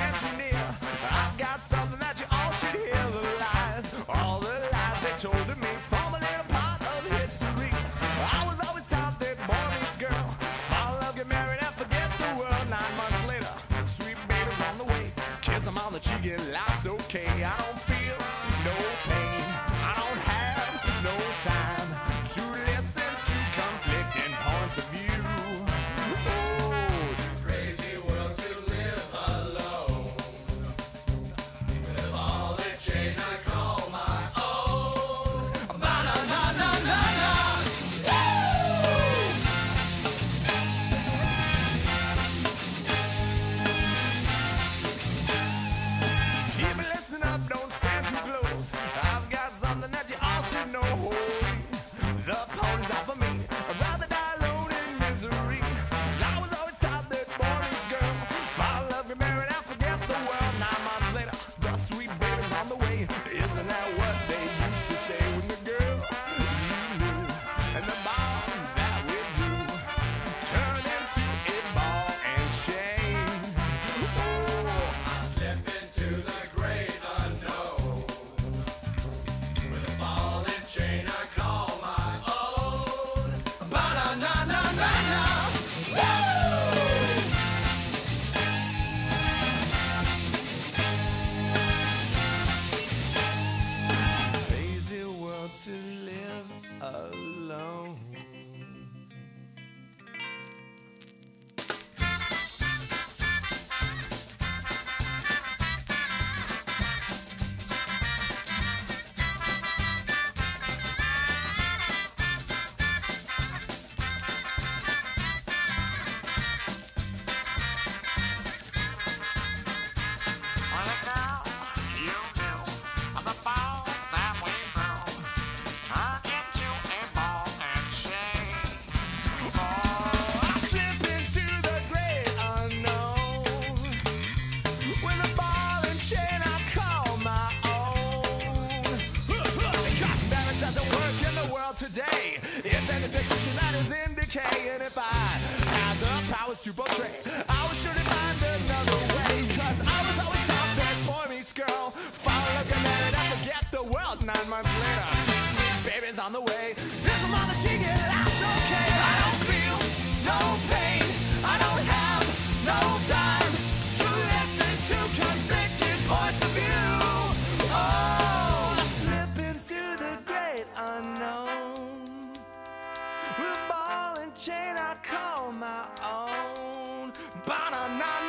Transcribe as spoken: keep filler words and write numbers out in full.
stand too near. I've got something that you all should hear. The lies, all the lies they told to me form a little part of history. I was always taught that boy meets girl, fall in love, get married, and forget the world. Nine months later, sweet baby's on the way. Kiss him on the cheek and life's okay. I don't feel no pain. I don't have no time to listen to conflicting points of view. I've got something that you all should know. The pony's not for me. I'd rather die alone in misery. 'Cause I was always taught that boy meets girl, fall in love, get married, and forget the world. Nine months later, the sweet baby's on the way. Isn't that what they used to say when the girl you knew and the bonds that we do turn into a ball and chain? Oh, I slipped into the great unknown. Chain I call my own. Ba-da-na-na-na-na. Crazy world to live alone. Today, it's an institution that is in decay. And if I had the powers to portray, I would surely find another way. 'Cause I was always taught that boy meets girl, fall in love, get married, and forget the world. Nine months later, sweet baby's on the way. Kiss him on the cheek and life's okay. I don't feel no pain. I don't have no time to listen to conflicting points of view. Oh, I slip into the great unknown. With a ball and chain I call my own. Ba-na-na.